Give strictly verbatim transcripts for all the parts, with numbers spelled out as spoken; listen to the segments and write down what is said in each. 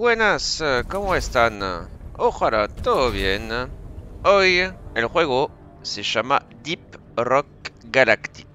buenas, ¿cómo están? Ojalá todo bien. Hoy el juego se llama Deep Rock Galactic.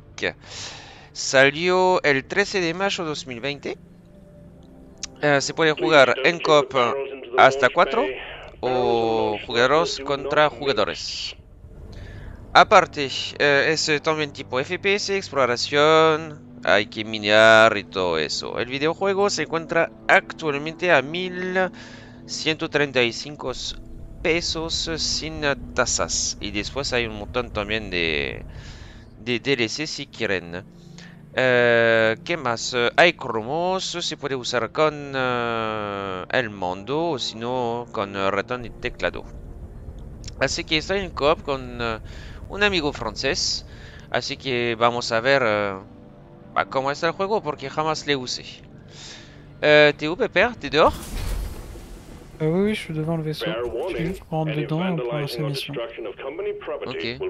Salió el trece de mayo de dos mil veinte. Uh, se puede jugar en coop hasta cuatro o jugadores contra jugadores. Aparte, uh, es también tipo F P S, exploración, hay que minar y todo eso. El videojuego se encuentra actualmente a mil ciento treinta y cinco pesos sin tasas. Y después hay un montón también de, de D L C si quieren. Uh, ¿Qué más? Uh, hay cromos, se puede usar con uh, el mando o si no con uh, ratón y teclado. Así que estoy en coop con uh, un amigo francés. Así que vamos a ver uh, bah, cómo está el juego porque jamás le usé. Euh, T'es où, Pépère? T'es dehors? Euh, oui, oui, je suis devant le vaisseau. Je suis juste rentre dedans pour lancer la mission. Ok.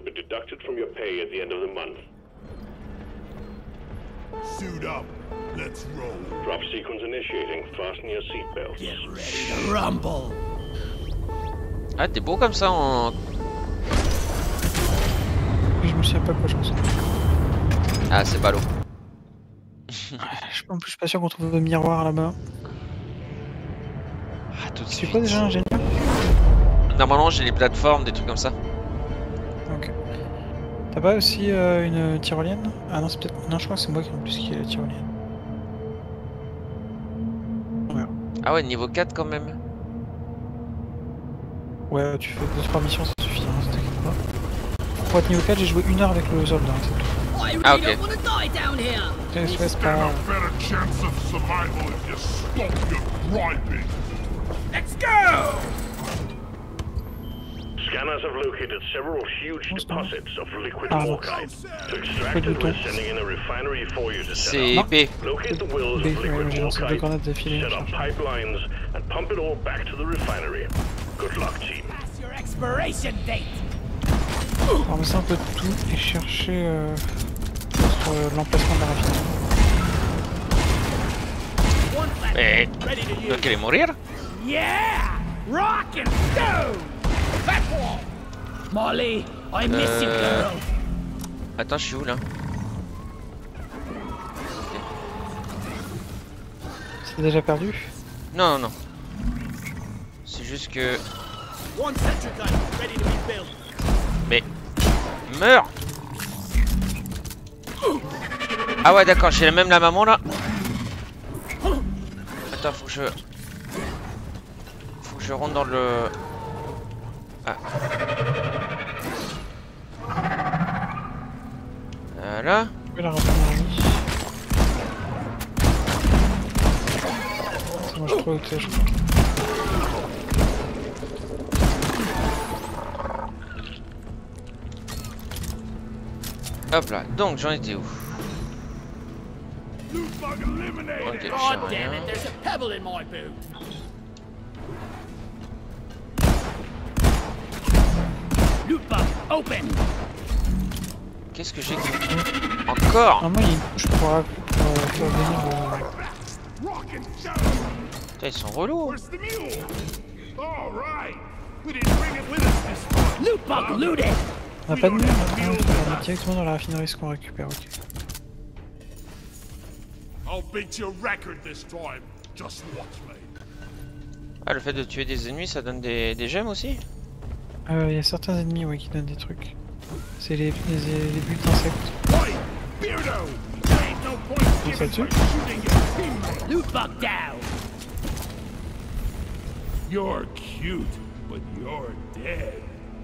Suit up. Let's roll. Drop sequence initiating. Fasten your seatbelts. Get ready to rumble. Ah, t'es beau comme ça en... Je me souviens pas quoi je pense. Ah, c'est ballot. En plus, je suis pas sûr qu'on trouve le miroir là-bas. Ah, tout de C'est suite. quoi déjà, ingénieur? Normalement, j'ai les plateformes, des trucs comme ça. Ok. T'as pas aussi euh, une tyrolienne? Ah non, c'est peut-être. Non, je crois que c'est moi qui en plus qui ai la tyrolienne. Ouais. Ah ouais, niveau quatre quand même. Ouais, tu fais deux trois missions, ça suffit, hein, ça t'inquiète pas. Pour être niveau quatre, j'ai joué une heure avec le soldat, c'est tout. Ah, ok. Ouais, c'est pas grave. Better chance of survival if you stop your griping. Let's go! Scanners have located several huge deposits of liquid Ah, morkite. To extract it, we're sending in a refinery for you to set C'est up. B. Locate the wells B, of ouais, liquid j'ai lancé deux grenades morkite, d'affilée. set up pipelines, and pump it all back to the refinery. Good luck, team. That's your expiration date. Ramasser un peu de tout et chercher euh, sur euh, l'emplacement de la raffinerie. Eh, ¿no quiere morir? Yeah! Rock and stone! Back wall! Molly, I miss you, Euh... girl. Attends, je suis où là? C'est déjà perdu? Non, non, non. C'est juste que... One sentry gun ready to be built. Mais... Meurs! Ah ouais, d'accord, j'ai même la maman là. Attends, faut que je... Faut que je rentre dans le... Ah. Voilà. Oui, la raffinerie. C'est moi, je crois que je crois. Hop là, donc j'en étais où? Loot bug eliminated. Ok, j'ai God damn rien. it, there's a pebble in my boot. Loot bug open. Qu'est-ce que j'ai encore? Ah, moi, il y a une couche pour, euh, pour euh, faire venir le... Rock and stone. Putain, ils sont relous. Where's the mule? All right. We didn't bring it with us this time. Loot bug looted. On a pas de mur, hein, on est directement dans la raffinerie ce qu'on récupère, ok. I'll beat your record this time. Just watch me. Ah, le fait de tuer des ennemis, ça donne des, des gemmes aussi? Il euh, y a certains ennemis ouais, qui donnent des trucs. C'est les, les, les bulles d'insectes. Oi, Beardo! There ain't no point Ils sont giving dessus? by shooting your teammate. Loot bug down. You're cute, but you're dead.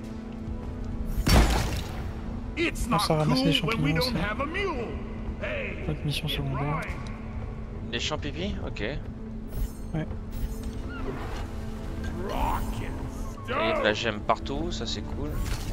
It's not ça cool ramasse les when we champignons, don't ça. have a mule. Hey, Autre mission get secondaire. mine. Des champs pipi? Ok. Et Ouais. Rock and de la stone. gemme partout, ça c'est cool.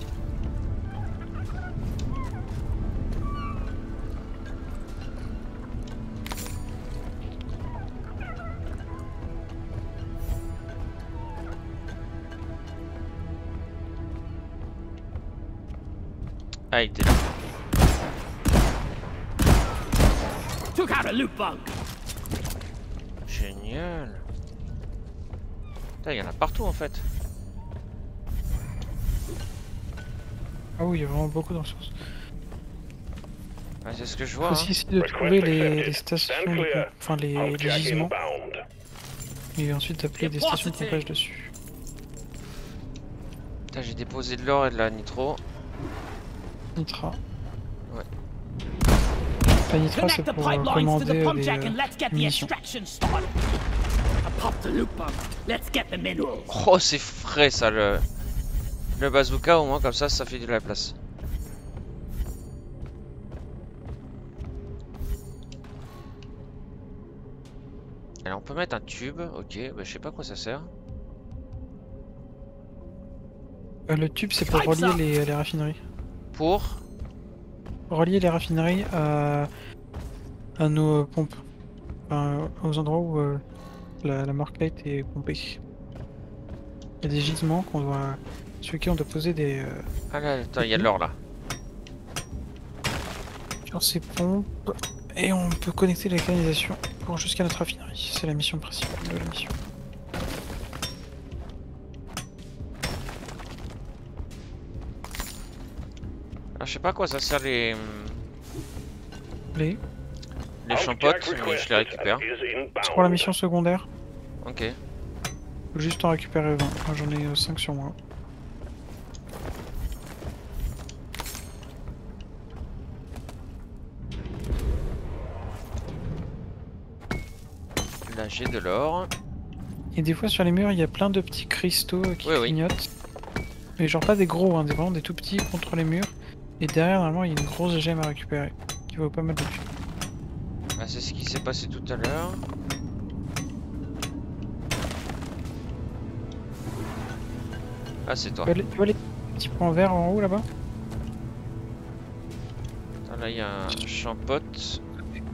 Ah, il était là. Took out a loot bug. Génial. Putain, il y en a partout en fait. Ah oui, il y a vraiment beaucoup dans le sens. Ouais, c'est ce que je Il vois. faut Hein. aussi essayer de trouver les, les stations, de, enfin les, les Humpjack gisements, inbound. et ensuite appeler des stations de pompage dessus. Putain, j'ai déposé de l'or et de la nitro. Nitra. Ouais. La Nitra, c'est Connect the pour euh, pipelines to commander the euh, pump les jack and euh, let's get the munitions. extraction started. I popped the loop pump. Let's get the minerals. Oh, c'est frais ça, le... le bazooka, au moins comme ça, ça fait de la place. Alors on peut mettre un tube, ok, bah, je sais pas à quoi ça sert. Euh, le tube, c'est pour relier les, les raffineries. Pour Relier les raffineries à, à nos euh, pompes. Enfin, aux endroits où euh, la, la Morklite est pompée. Il y a des gisements qu'on doit, sur lesquels on doit poser des... Euh, Ah là, attends, il y a de l'or là. sur ces pompes. Et on peut connecter la canalisation pour jusqu'à notre raffinerie. C'est la mission principale de la mission. Ah, je sais pas à quoi ça sert les... Les... les champottes, mais je les récupère. C'est pour la mission secondaire. Ok. Faut juste en récupérer vingt. Moi j'en ai euh, cinq sur moi. Là j'ai de l'or. Et des fois sur les murs il y a plein de petits cristaux euh, qui Oui, oui. clignotent. Mais genre pas des gros, hein, des, vraiment des tout petits contre les murs. Et derrière normalement il y a une grosse gemme à récupérer. Qui vaut pas mal de thunes. Ah, c'est ce qui s'est passé tout à l'heure. Ah, c'est toi. Tu vois les, tu vois les petits points verts en haut là-bas? Attends, là il y a un champote.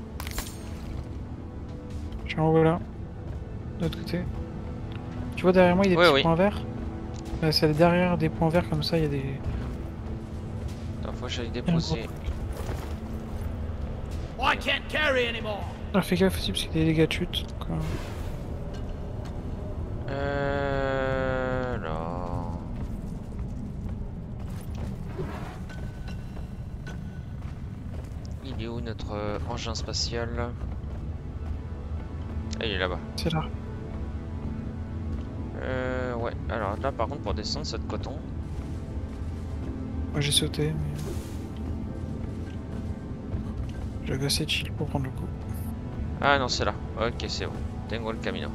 Je suis en haut là. De l'autre côté. Tu vois derrière moi il y a des Ouais, petits oui. points verts? Bah, c'est derrière des points verts comme ça, il y a des... Attends, faut que j'aille il y a un déposer. gros- I can't carry anymore. Ah, fais gaffe aussi parce qu'il y a des dégâts de chute. Donc, euh, Euh... Alors... Il est où notre euh, engin spatial? Ah, il est là-bas. c'est là. Euh... Ouais, alors là par contre pour descendre c'est de coton. Moi j'ai sauté mais... J'avais assez chill pour prendre le coup. Ah non c'est là. Ok c'est bon. Tengo le camino.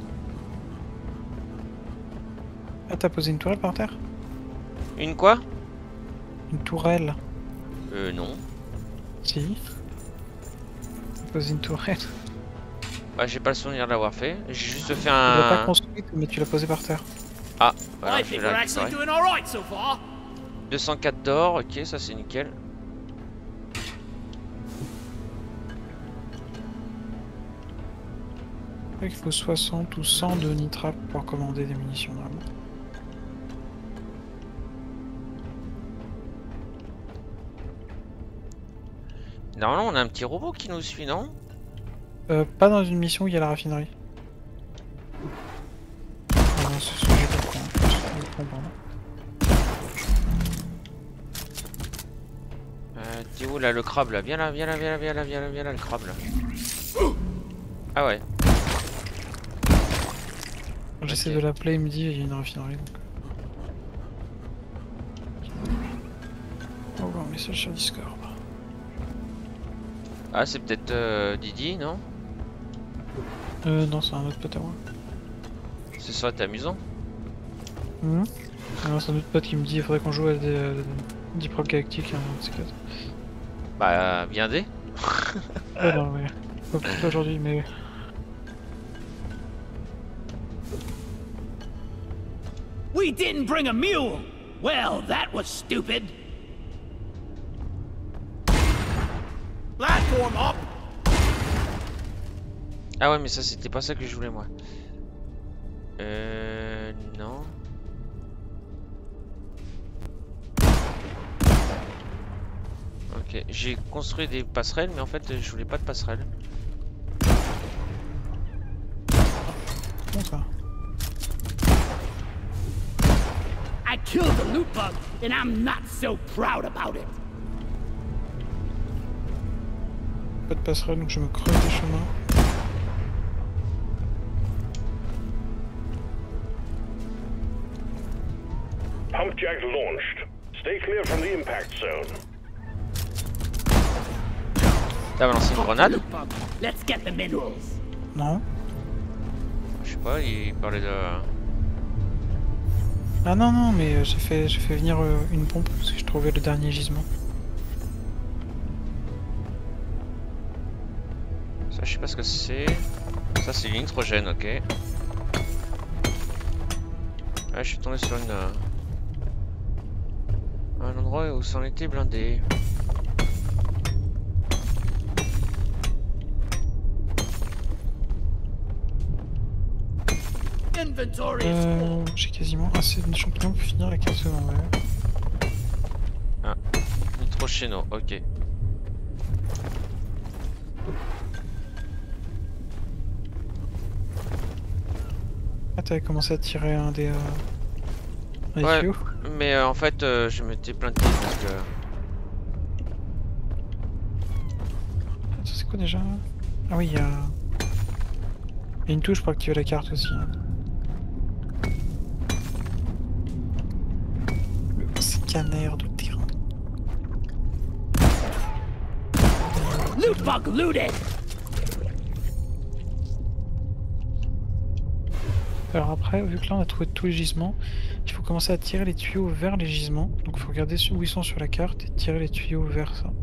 Ah t'as posé une tourelle par terre? Une quoi? Une tourelle? Euh non. Si. T'as posé une tourelle. Bah j'ai pas le souvenir de l'avoir fait. J'ai juste fait Tu l'as pas un... construite mais tu l'as posée par terre. Ah, voilà, I je think vais we're la actually récupérer. doing alright so far. deux cent quatre d'or, ok ça c'est nickel. Il faut soixante ou cent de nitra pour pouvoir commander des munitions normalement. Normalement on a un petit robot qui nous suit, non? Euh, pas dans une mission où il y a la raffinerie. Ah non, c'est ce que j'ai compris. Je comprends, pardon. Euh, t'es où là le crabe là? Viens là, viens là, viens là, viens là, viens là, viens là le crabe là. Ah ouais. Quand j'essaie Ok. de l'appeler, il me dit il y a une raffinerie. Donc... On va un message sur Discord. Ah c'est peut-être euh, Didi, non? Euh, non, c'est un autre pote à moi. Ce serait amusant. Mhm. Non, c'est un autre pote qui me dit il faudrait qu'on joue à des euh, Deep Rock Galactic, un de ces quatre. Bah viens dé. Ouais, non, mais. Pas pas aujourd'hui, mais. We didn't bring a mule. Well, that was stupid. Platform up. Ah ouais mais ça c'était pas ça que je voulais moi. Euh... Non. Ok, j'ai construit des passerelles mais en fait je voulais pas de passerelles. Bon, ça. I killed a loot bug, and I'm not so proud about it. Pas de passerelle, donc je me creuse des chemins. Pump jack launched. Stay clear from the impact zone. T'as balancé une grenade? Loot bug. Let's get the minerals. Non. Je sais pas, il parlait de... Ah non, non, mais euh, j'ai fait, j'ai fait venir euh, une pompe parce que je trouvais le dernier gisement. Ça, je sais pas ce que c'est. Ça, c'est du nitrogène, ok. Ah, je suis tombé sur une... euh, un endroit où c'en était blindé. Inventory is Euh, full. j'ai quasiment assez de champignons pour finir la carte secondaire. Nitrochéno, ok. Ah, t'avais commencé à tirer un des... Euh... un des Ouais. tuyaux. Mais euh, en fait, euh, je m'étais planté parce que... Ça c'est quoi déjà? Ah oui, il y a... Il y a une touche pour activer la carte aussi. Le scanner de terrain. Loot bug looted. Alors après, vu que là on a trouvé tous les gisements, il faut commencer à tirer les tuyaux vers les gisements. Donc il faut regarder où ils sont sur la carte et tirer les tuyaux vers ça.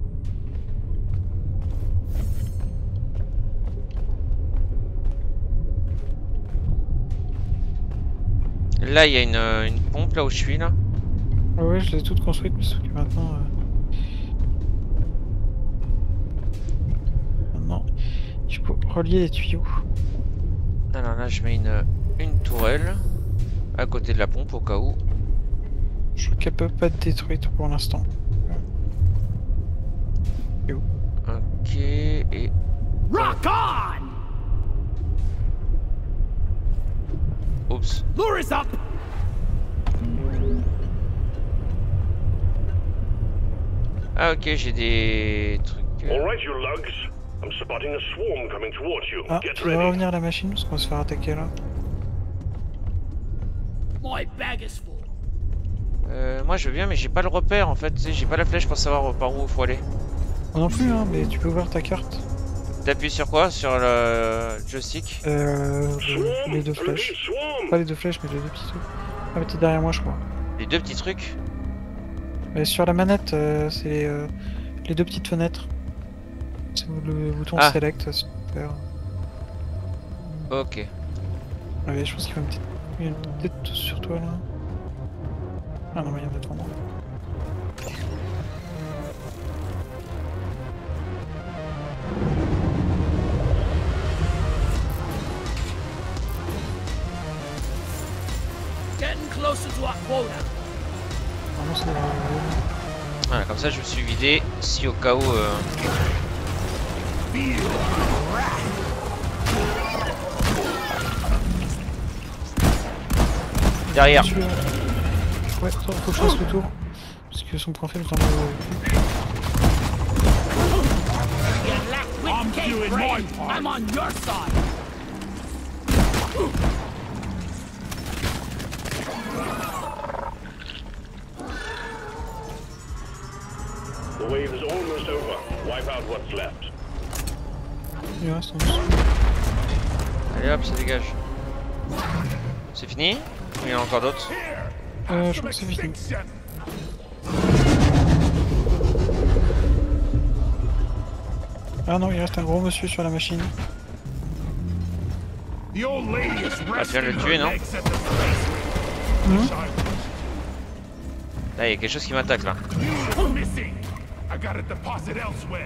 Là, il y a une, euh, une pompe là où je suis là. Ouais, ouais, je les ai toutes construites, mais sauf que maintenant... Euh... Maintenant, il faut relier les tuyaux. Alors là, je mets une, une tourelle à côté de la pompe au cas où. Je crois qu'elle peut pas être détruite pour l'instant. Ok, et... Rock on. Oups. Lure is up. Ah ok, j'ai des trucs... euh, All right, you lugs. I'm spotting a swarm coming towards you. Ah, Get tu vas ready. revenir à la machine parce qu'on va se faire attaquer là. My bag is full. Euh, moi je veux bien, mais j'ai pas le repère en fait, tu sais, j'ai pas la flèche pour savoir par où il faut aller. Moi non plus, hein, mais tu peux ouvrir ta carte. T'appuies sur quoi? Sur le joystick? Euh, Swarm! les deux Enemy flèches. swarm! Pas les deux flèches, mais les deux petits trucs. Ah, mais t'es derrière moi, je crois. Les deux petits trucs? Mais sur la manette, euh, c'est euh, les deux petites fenêtres. C'est le bouton Ah. select, super. Ok. Allez, je pense qu'il y a une petite, il y a une petite tête sur toi là. Ah non, mais il y en a devant moi. Getting closer to our quota. Vraiment, c'est euh, Voilà, comme ça je me suis vidé si au cas où... euh, Derrière. celui-là. Ouais, attends, faut que je fasse le tour. Parce que son point faible dans le cul. You lack I'm wit, doing cave my brain. part. I'm on your side. The wave is almost over. Wipe out what's left. Il reste en dessous. Allez hop, ça dégage. C'est fini? Ou il y en a encore d'autres? Euh, je crois que c'est fini. Ah non, il reste un gros monsieur sur la machine. The old lady is Ah, tu viens de le resting tuer, her non? legs at the space Hmm? Là, il y a quelque chose qui m'attaque là. We're missing. I got a deposit elsewhere.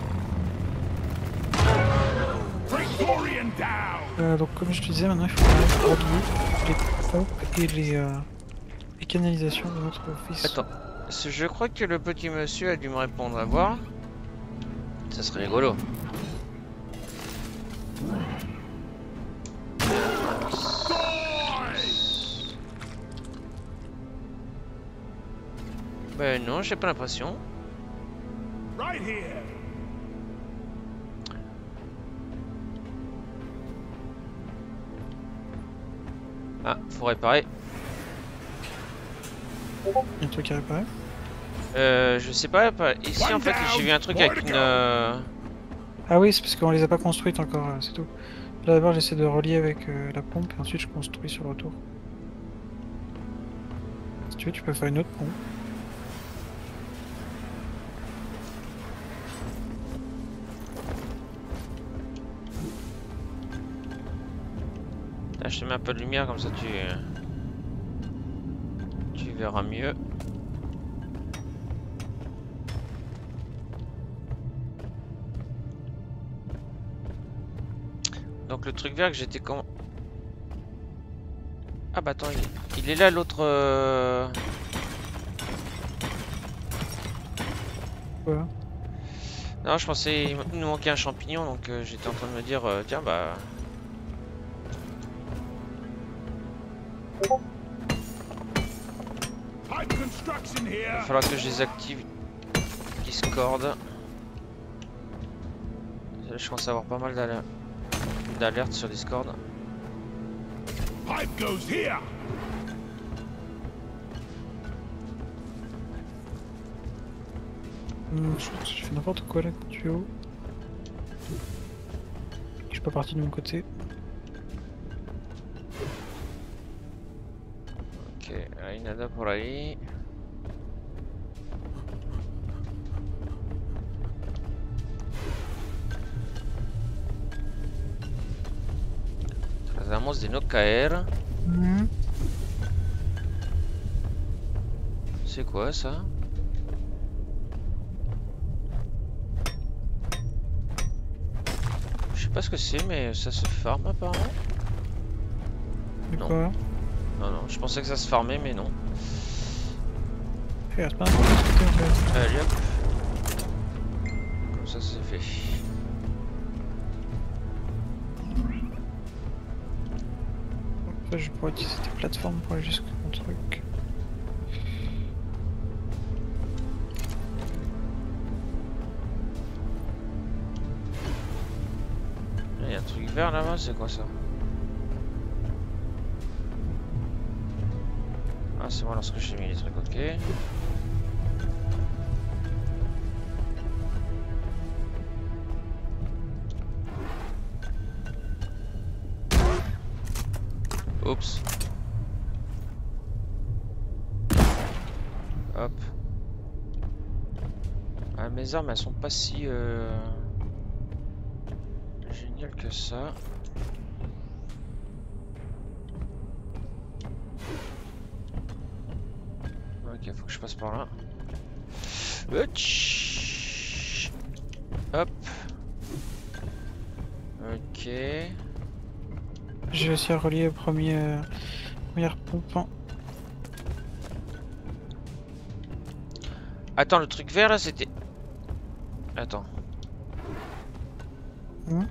Praetorian down. Euh, donc comme je te disais, maintenant il faut relier les pompes et les, euh, les canalisations de notre office. Attends, ce- je crois que le petit monsieur a dû me répondre à voir. Ça serait rigolo. Ben non, j'ai pas l'impression. Right here. Ah, faut réparer. Il y a un truc à réparer. Euh, je sais pas, pas- ici en fait j'ai vu un truc avec une... euh, Ah oui, c'est parce qu'on les a pas construites encore, euh, c'est tout. Là d'abord j'essaie de relier avec euh, la pompe et ensuite je construis sur le retour. Si tu veux, tu peux faire une autre pompe. Là, je te mets un peu de lumière comme ça tu... Tu verras mieux. Donc le truc vert que j'étais quand... Ah bah attends, il, il est là l'autre... Euh... Voilà. Non, je pensais il nous manquait un champignon, donc euh, j'étais en train de me dire, euh, tiens bah... Pipe construction Il here. va falloir que je désactive Discord. Je commence à avoir pas mal d'al- d'alertes sur Discord. Pipe goes here. Hum, je je fais n'importe quoi là, tuyau. Je suis pas parti de mon côté. Ok, hay nada por ahí. Tratamos de no caer. Hum. C'est quoi ça? Je sais pas ce que c'est, mais ça se farme apparemment. Mais Non. quoi? Non, non, je pensais que ça se farmait, mais non. Regarde, c'est pas n'importe ce que en fait. Allez hop. Comme ça, c'est fait. Après, je pourrais utiliser tes plateformes pour aller jusqu'au truc. Il y a un truc vert là-bas, c'est quoi ça? Ah, c'est moi lorsque j'ai mis les trucs, ok. Oups. Hop. Ah, mes armes elles sont pas si euh... géniales que ça. Ok, faut que je passe par là. Hutch. Hop. Ok. J'ai réussi à relier le premier, euh, première pompe. Attends, le truc vert là c'était... Attends. Hum.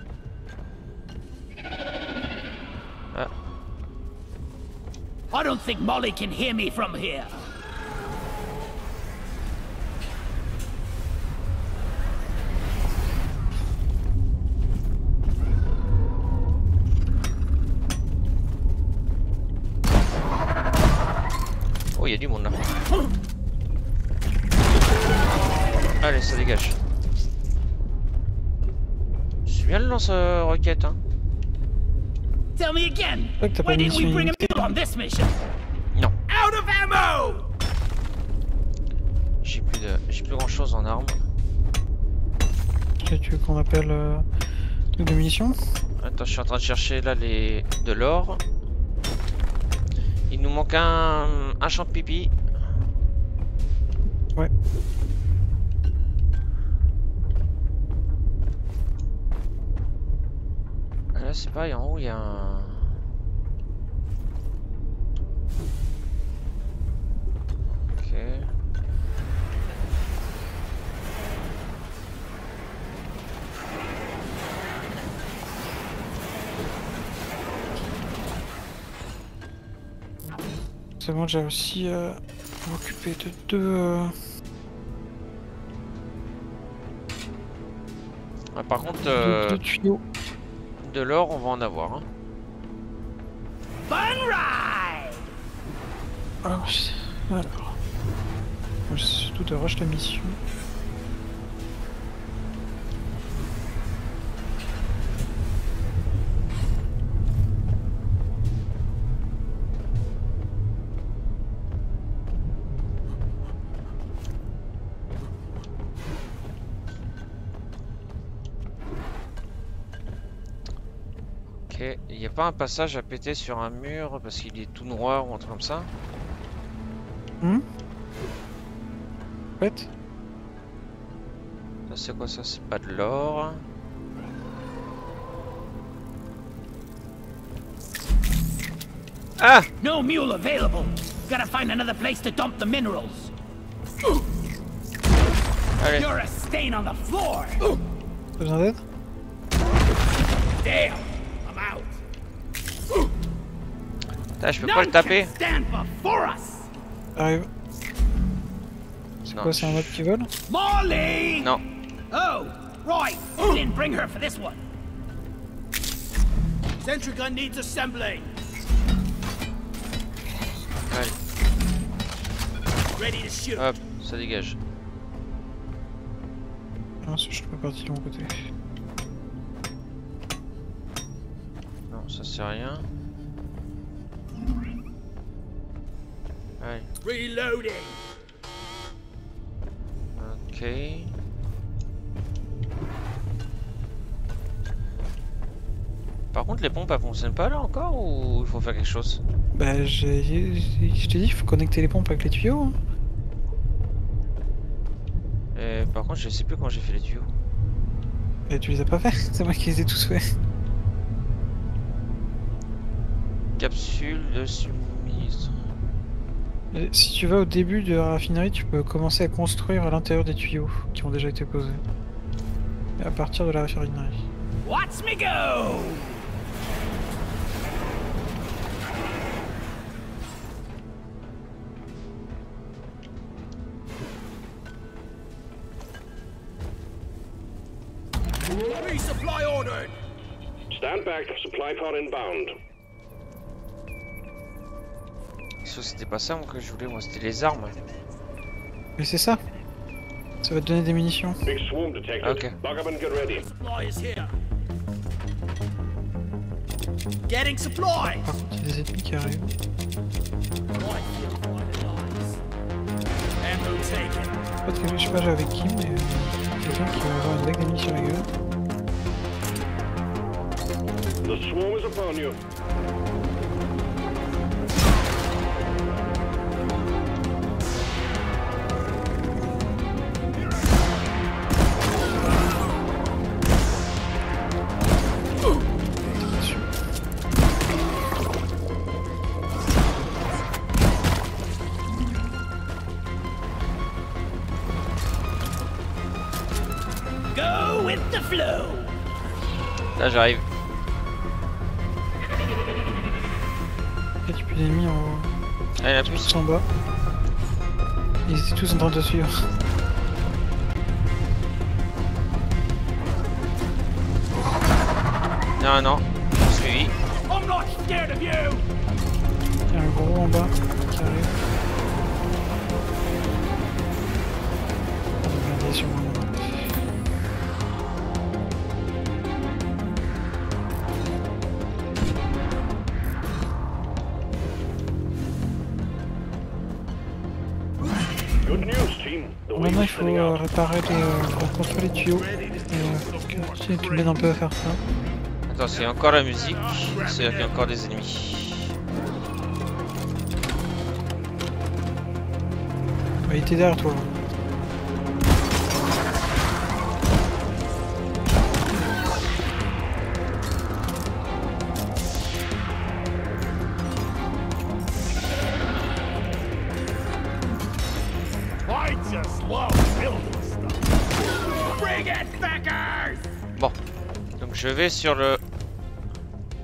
Ah. I don't think Molly can hear me from here. Oh, il y a du monde là. Allez, ça dégage. C'est bien le lance-roquette, hein. Tell me again. Ouais, que t'as pas Why didn't we mission bring a illimitée. mule on this mission? Non. Out of ammo! J'ai plus de... J'ai plus grand chose en armes. Tu veux qu'on appelle euh, truc de munitions? Attends, je suis en train de chercher là les... de l'or. Il nous manque un... un champ de pipi. Ouais. Là c'est pareil, en haut il y a un... Ok. C'est bon, j'ai aussi... Euh... m'occuper de deux... Euh... Ah, par contre, de euh, deux tuyaux. de l'or, on va en avoir. Hein. Fun ride! Alors, alors. Moi, c'est surtout de rush la mission. Ok, il n'y a pas un passage à péter sur un mur parce qu'il est tout noir ou un truc comme ça? Hum En fait, Ça c'est quoi ça? C'est pas de l'or. Ah! No mule available. Gotta find another place to dump the minerals. Allez. You're a stain on the floor. t'as besoin d'aide? Damn, I'm out. Putain, je peux pas None le taper. can stand before us. Arrive. C'est Non, quoi, c'est un mode qui vole? Molly! Non. Oh, right. You didn't bring her for this one. Sentry gun needs assembling. Allez, Ready to shoot. hop, ça dégage. Ah, je suis pas parti de mon côté. Non, ça c'est rien. Allez, Reloading. ok. Par contre, les pompes elles fonctionnent pas là encore ou il faut faire quelque chose? Bah, j'ai... je t'ai dit, il faut connecter les pompes avec les tuyaux. Hein. Et par contre, je sais plus comment j'ai fait les tuyaux. Et tu les as pas fait? C'est moi qui les ai tous faits. Capsule de suministre. Et si tu vas au début de la raffinerie, tu peux commencer à construire à l'intérieur des tuyaux qui ont déjà été posés. Et à partir de la raffinerie. Watch me go. Resupply ordered. Stand back. Supply pod inbound. Ça c'était pas ça moi que je voulais, moi c'était les armes. Mais c'est ça. Ça va te donner des munitions. Big swarm detected. Okay. Lock up and get ready. Supply is here. Getting supply. Par contre, il y a des ennemis qui arrivent. Right here, private eyes. Ammo taken. Pas très, je sais pas avec qui, mais euh, quelqu'un qui va avoir une vague d'ennemis sur la gueule. The swarm is upon you. Go with the flow. Là j'arrive. Et tu peux des ennemis en haut. Ah, il y en a plus. Tous en bas. Ils étaient tous en train de te suivre. Non, non, je suis suivi. I'm not scared of you. Il y a un gros en bas qui arrive. Regardez sur moi. Good news, team. The wave Maintenant, il is faut thinning euh, out. réparer les, euh, reconstruire les tuyaux. Et euh, que tu, tu m'aides un peu à faire ça. Attends, c'est encore la musique. C'est-à-dire qu'il y a encore des ennemis. Bah, il était derrière toi. I just love building stuff. Bring it, Beckers. Bon, donc je vais sur le...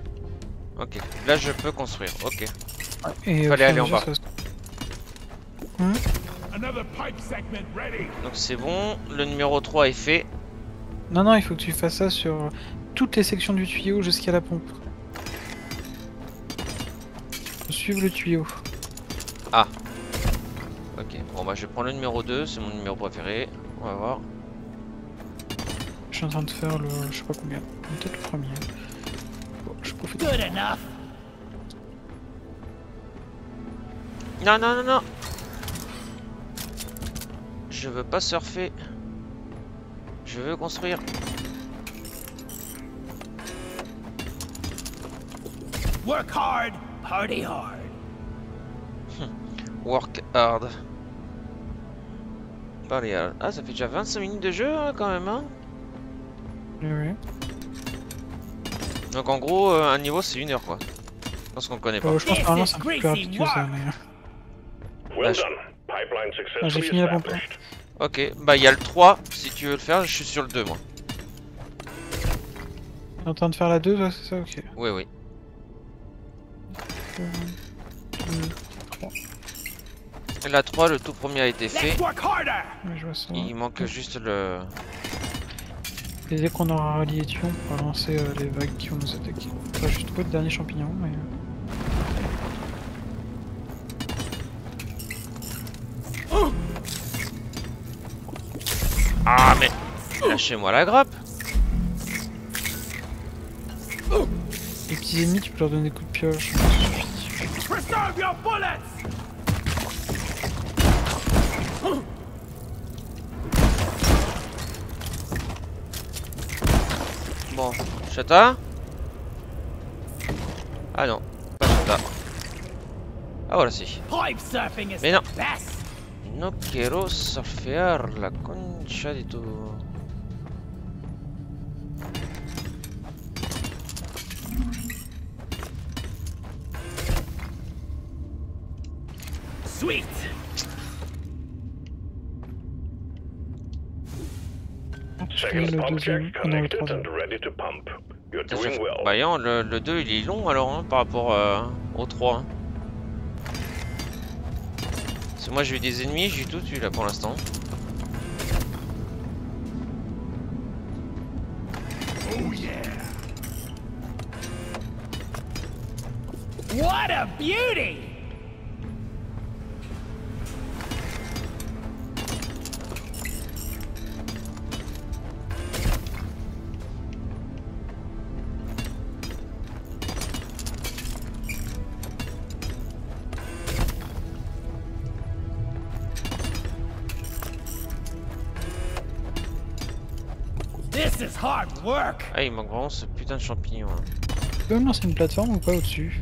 Ok, là je peux construire, ok. Et Fallait au fur et à aller en mesure, bas. ça- Hum Another pipe segment ready. Donc c'est bon, le numéro trois est fait. Non, non, il faut que tu fasses ça sur toutes les sections du tuyau jusqu'à la pompe. Faut suivre le tuyau. Ah. Ok, bon bah je vais prendre le numéro deux, c'est mon numéro préféré. On va voir. Je suis en train de faire le... je sais pas combien. Peut-être le premier. Bon, je profite. Good enough. Non, non, non, non. Je veux pas surfer. Je veux construire. Work hard, party hard. Work hard. Party hard. Ah, ça fait déjà vingt-cinq minutes de jeu hein, quand même. Hein. Oui, oui. Donc en gros, euh, un niveau c'est une heure quoi. Parce qu'on connaît pas. Euh, je pense que normalement c'est un peu plus rapide que ça. Mais... Well Bah, done. Pipeline Ah, j'ai successfully fini la pompe. established. Ok, bah il y a le trois, si tu veux le faire, je suis sur le deux moi. T'es en train de faire la deux, là, c'est ça? Ok. Oui, oui. Euh, deux, trois. La trois, le tout premier a été fait. Let's work harder. Ouais, je vois ça. Il manque juste le... Et dès qu'on aura rallié Tion, on va lancer euh, les vagues qui vont nous attaquer. Enfin, juste trouver le dernier champignon, mais... Ah mais... Lâchez-moi la grappe. Les petits ennemis, tu peux leur donner des coups de pioche. Preserve your bullets. Bon, Chata. Ah non, pas Chata. Ah voilà si. Pipe surfing is Mais the non. best. No quiero surfear la concha de tu... Sweet. Second le pump deuxième, check ah non, le connected troisième. and ready to pump. You're Ça doing fait- well. Bah non, le, le deux il est long alors hein, par rapport euh, au trois. Hein. Parce que moi j'ai eu des ennemis, j'ai eu tout eu là pour l'instant. Oh yeah. What a beauty. This is hard work. Ah il manque vraiment ce putain de champignon. Hein. Tu peux me lancer une plateforme ou pas au-dessus?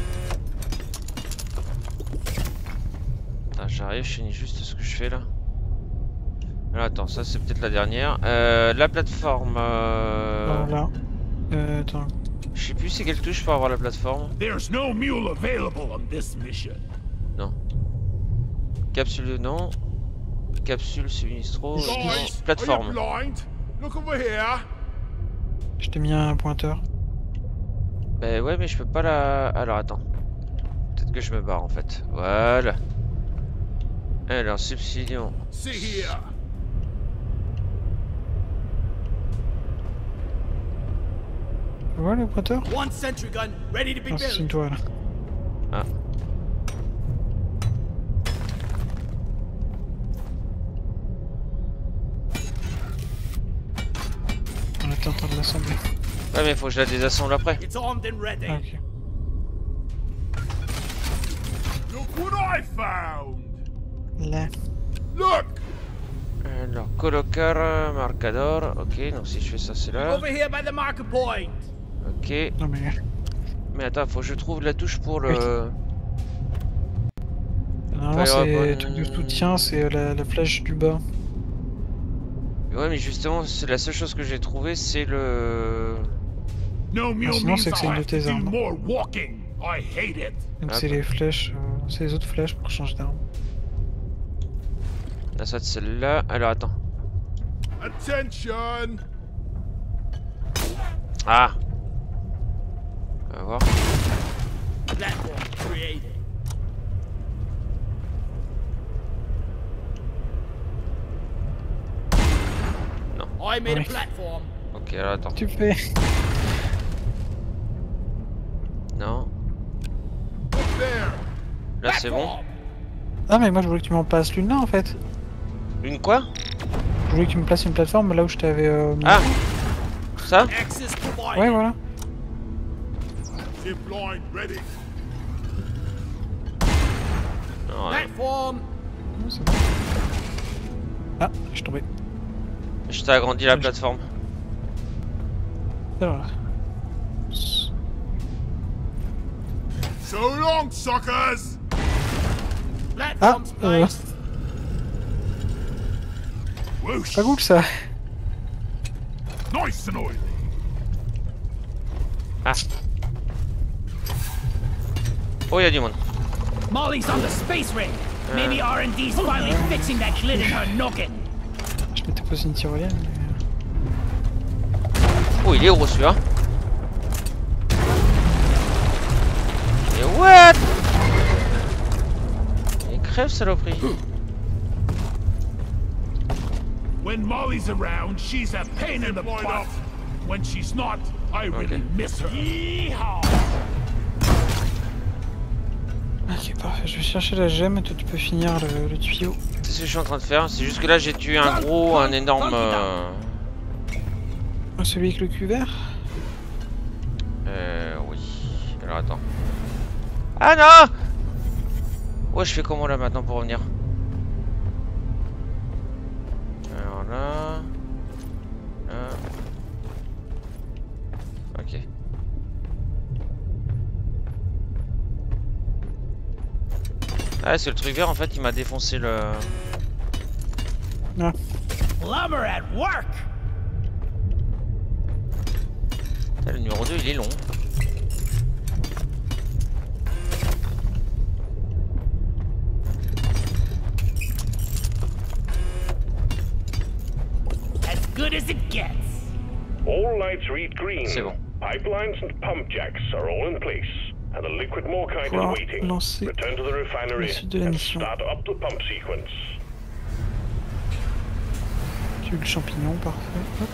Ah, j'arrive, je finis juste ce que je fais là. Alors attends, ça c'est peut-être la dernière. Euh, la plateforme... Euh... Alors là. Euh, attends. Je sais plus c'est quelle touche pour avoir la plateforme. There's no mule available on this mission. Non. Capsule non. Capsule Sinistro. Ici. euh, Guys, Plateforme. are you blind? Look over here. Je t'ai mis un pointeur. Bah ouais mais je peux pas la... Alors attends. Peut-être que je me barre en fait. Voilà. Alors substitution. See here. Tu vois le pointeur? One sentry gun ready to be Non, c'est built. une toile. Ah. On était en train de l'assembler. Ouais mais faut que je la désassemble après. It's armed and ready. Ah, ok. Look what I found. Là. Look. Alors colocar, marcador. Ok donc si je fais ça c'est là. Over here by the marker point. Ok. Non mais... Mais attends faut que je trouve la touche pour le... Normalement Fire c'est weapon. truc de soutien, c'est la, la flèche du bas. Ouais mais justement c'est la seule chose que j'ai trouvé c'est le... No mule sinon, means c'est que c'est I'll une de have tes to do armes. more walking. I hate it. Donc Ah, c'est bah. les flèches, euh, c'est les autres flèches pour changer d'arme. Là ça c'est celle-là. Alors attends. Attention. Ah. On va voir. Platform created. I made a Oui. platform. Ok, alors attends. Tu fais. Non. Up there. Là c'est bon. Platform. Ah, mais moi je voulais que tu m'en passes l'une là en fait. Une quoi? Je voulais que tu me places une plateforme là où je t'avais euh, mis. Ah, ça? Access provided. Ouais, voilà. Zip line ready. Non, ouais. Platform. Non, c'est bon. Ah, je suis tombé. Je t'ai agrandi la plateforme. Alors. So long, suckers. Platform Ah, euh, spaced. Whoosh. pas cool ça. Nice and oily. Ah. Oh, y'a du monde. Molly's on the space ring. Maybe R and D's finally fixing that glit in her noggin. Je m'étais posé une tyrolienne. Mais... Oh, il est gros celui-là. Et what? Il crève, saloperie. When Molly's around, she's a pain in the butt. When she's not, I really Okay. miss her. Yeehaw! Ok, parfait. Je vais chercher la gemme et toi tu peux finir le, le tuyau. C'est ce que je suis en train de faire. C'est juste que là j'ai tué un gros, un énorme. Euh, Celui avec le cul vert. euh oui. Alors attends. Ah non! Ouais, je fais comment là maintenant pour revenir? Alors là. Là. Ok. Ah, c'est le truc vert en fait, il m'a défoncé le. Plumber at work. Ah, le numéro deux il est long. As good as it gets. All lights read green. C'est bon. Pipelines and pump jacks are all in place. And the liquid morkite Pouvoir is waiting. lancer Return to the refinery la suite de la and mission. start up the pump sequence. Tu le champignon, parfait. Hop.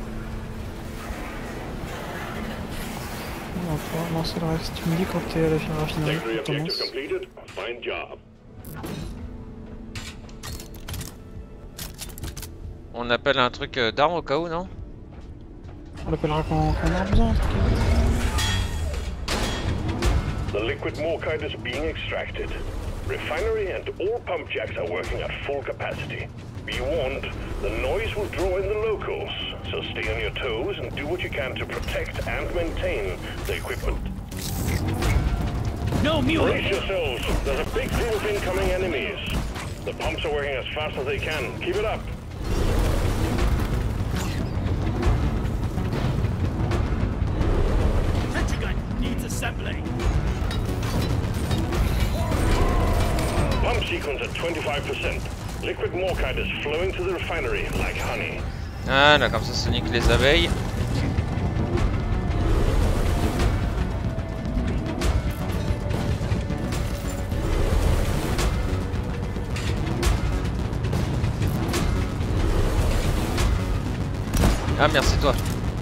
On va pouvoir lancer le reste. Tu me dis quand t'es à la raffinerie. Secondary On objective commence. completed. Fine job. On appelle un truc euh, d'arme au cas où, non? On l'appellera quand, quand on a besoin. The liquid morkite is being extracted. Refinery and all pump jacks are working at full capacity. Be warned, the noise will draw in the locals, so stay on your toes and do what you can to protect and maintain the equipment. No mule. Brace yourselves, there's a big group of incoming enemies. The pumps are working as fast as they can. Keep it up. Trencher gun needs assembling. Pump sequence at twenty-five percent. Liquid morkite is flowing to the refinery like honey. Ah là, comme ça, ça nique les abeilles. Ah merci toi.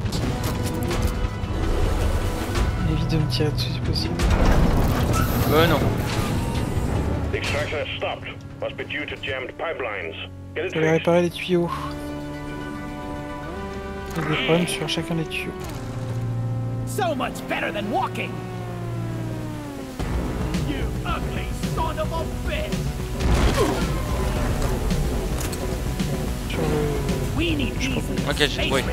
Évite de me tirer dessus si possible. Euh non. The extraction has stopped. Must be due to jammed pipelines. Get it Je vais fixed. réparer les tuyaux. Il y a des problèmes sur chacun des tuyaux. So much better than walking. You ugly son of a bitch. Sur le... We need these in the Ok, j'ai space trouvé. ring.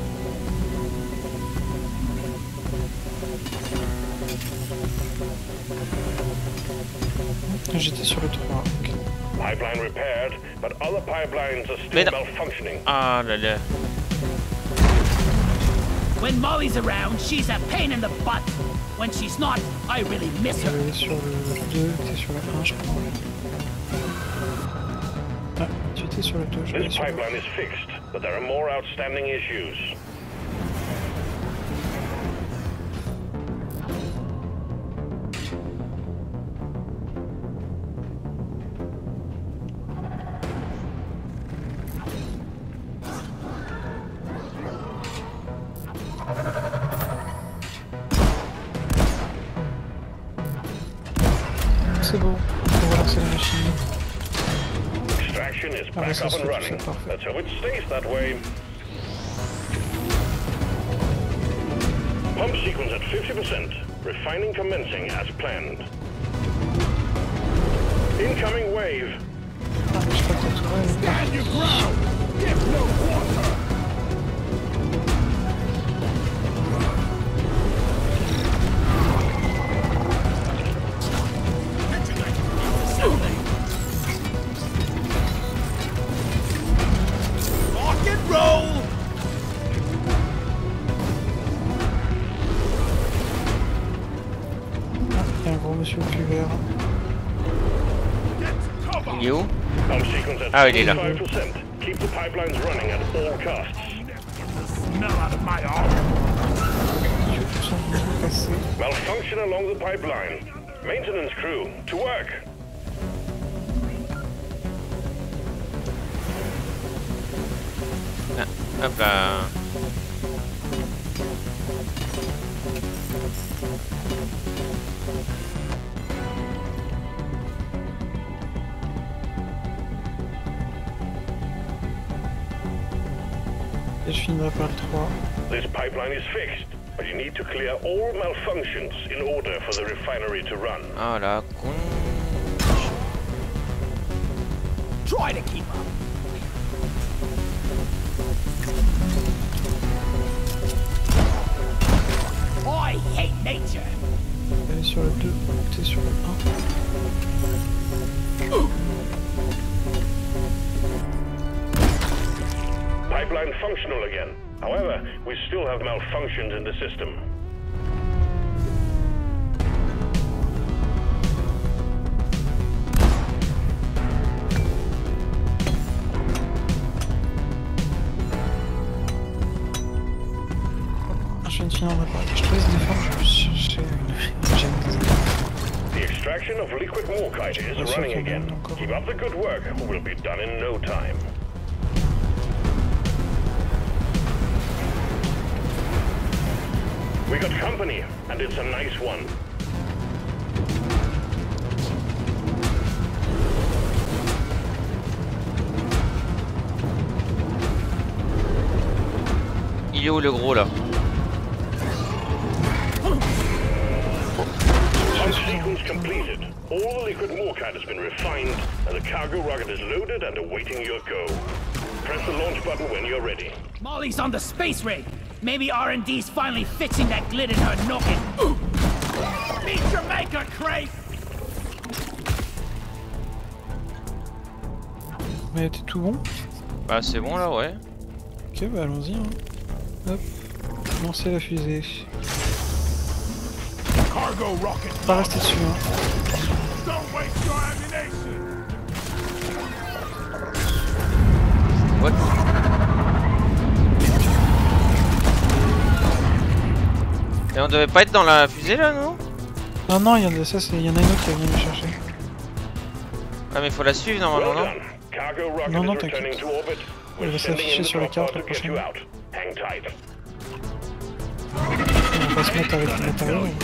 J'étais sur le trois. Ok. Pipeline repaired, but other pipelines are Mais still non. malfunctioning. Ah là là. When Molly's around, she's a pain in the butt. When she's not, I really miss her. J'allais sur le deux, t'es sur le un, je crois. Ah, tu étais sur le deux, je vais This sur le... pipeline is fixed, but there are more outstanding issues. c'est bon. On peut relancer la machine. Extraction is Ah, back ça up se and fait tout running. ça, parfait. Let's hope it stays that way. Pump sequence at fifty percent. Refining commencing as planned. Incoming wave. Ah, je crois que tout va. Stand your ground! Give no quarter! Rock and roll! Ah, il y a un gros monsieur au plus vert. Get to cover! Il est où? Pump sequence at Ah, il est là. seventy-five percent. Keep the pipelines running at all costs. Get the smell out of my arm! Je vais tout simplement casser. Malfunction along the pipeline. Maintenance crew, to work. Hop là. Et je finirai par le trois. This pipeline is fixed, but you need to clear all malfunctions in order for the refinery to run. Ah la con. Try to keep up. I hate nature. Elle est sur le deux, t'es sur le un. Pipeline functional again. However, we still have malfunctions in the system. Je viens de finir de réparer. Je te laisse défendre, je vais chercher une gemme des The extraction of liquid morkite is That's running okay, again. no problem. Keep up the good work. We'll be done in no time. We got company, and it's a nice one. Il est où le gros là? Pump sequence completed. All the liquid morkite has been refined, and the cargo rocket is loaded and awaiting your go. Press the launch button when you're ready. Molly's on the space rig. Maybe R and D's finally fixing that glit in her noggin. Meet your maker, Craig! Mais t'es tout bon? Bah c'est bon là, ouais. Ok, bah allons-y. Hein. Hop. Lancer la fusée. Cargo rocket! Pas rester dessus. Hein. Don't waste your ammunition! What? Et on devait pas être dans la fusée là, non? Non, non, il y en a, ça, c'est, il y en a une autre qui vient me chercher. Ah mais faut la suivre Well normalement, non? done. Cargo rocket Non, non, is returning t'inquiète. to orbit. Elle We're va sending s'afficher in the sur la dropper carte la to get you prochaine. out. Hang tight. On va se mettre avec le matériel. donc.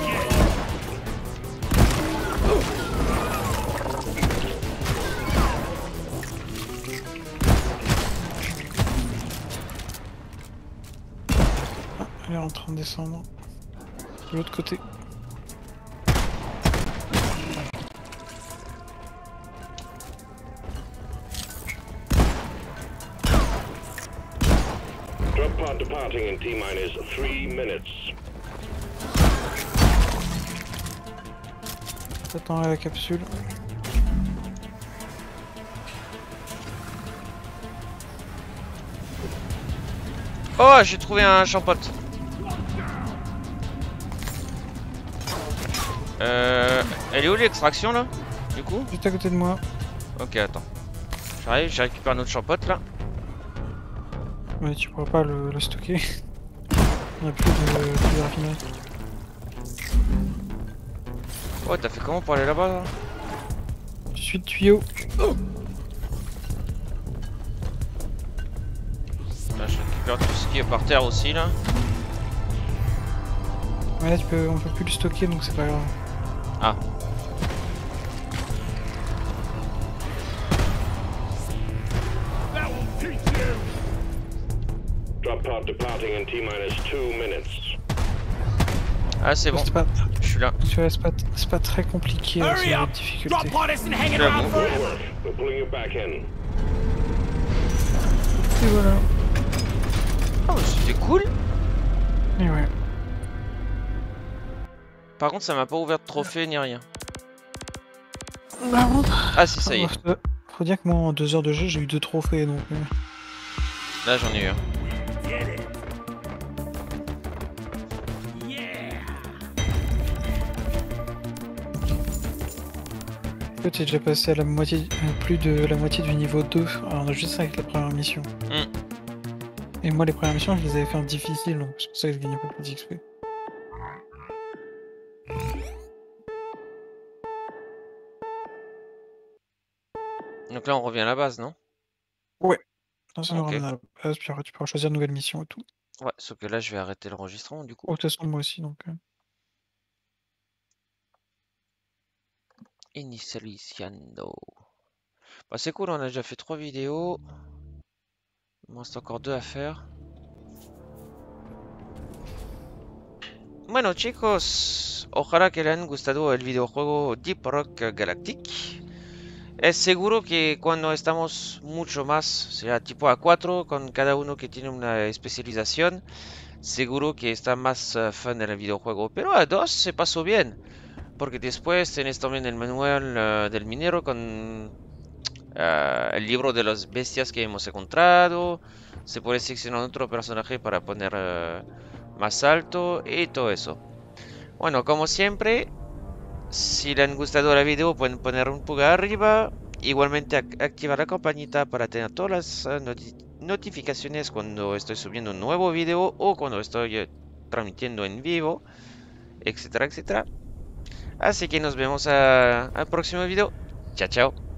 Ah, elle est en train de descendre. De l'autre côté. Drop pod departing in T-minus three minutes. J'attends la capsule. Oh, j'ai trouvé un champote. Euh... Elle est où l'extraction là? Du coup? Juste à côté de moi. Ok, attends. J'arrive, j'ai récupéré un autre champote là. Mais tu pourras pas le, le stocker. On a plus de, plus de raffinerie. Oh, t'as fait comment pour aller là-bas là? Je suis de tuyau. Là, je récupère tout ce qui est par terre aussi là. Ouais, là, tu peux, on peut plus le stocker donc c'est pas grave. Ah. Departing in T-minus two minutes. Ah, c'est bon, C'est pas, je suis là. tu vois, c'est pas, c'est pas très compliqué, euh, Hurry c'est la up! difficulté. Drop on us and hang it Yeah, around move. forever! Good work. We're pulling you back in. Et voilà. Ah, mais c'était cool. Et ouais. Par contre, ça m'a pas ouvert de trophée ni rien. Bah, bon. Ah, si, ça y est. Faut- Faut dire que moi, en deux heures de jeu, j'ai eu deux trophées, donc... euh, Là, j'en ai eu un. Did it! Yeah! En fait, j'ai déjà passé à la moitié, euh, plus de la moitié du niveau deux, alors juste avec la première mission. Mm. Et moi, les premières missions, je les avais fait en difficile, donc c'est pour ça que je gagnais pas plus d'X P. Donc là, on revient à la base, non? Non, ça Ok. nous ramène à la base, puis après, tu pourras choisir de nouvelles missions et tout. Ouais, sauf que là, je vais arrêter l'enregistrement, du coup. Oh, de toute façon, moi aussi, donc... euh, Inicializando. Bah, c'est cool, on a déjà fait trois vidéos. Il me reste encore deux à faire. Bueno, chicos, ojalá que les hayan gustado el videojuego Deep Rock Galactic. Es seguro que cuando estamos mucho más, sea tipo a cuatro, con cada uno que tiene una especialización, seguro que está más uh, fun en el videojuego. Pero a dos se pasó bien, porque después tenés también el manual uh, del minero con uh, el libro de las bestias que hemos encontrado. Se puede seleccionar otro personaje para poner uh, más alto y todo eso. Bueno, como siempre, si les han gustado el video pueden poner un pulgar arriba. Igualmente ac activar la campanita para tener todas las uh, noti notificaciones cuando estoy subiendo un nuevo video o cuando estoy uh, transmitiendo en vivo, etcétera, etcétera. Así que nos vemos uh, al próximo video. Chao, chao.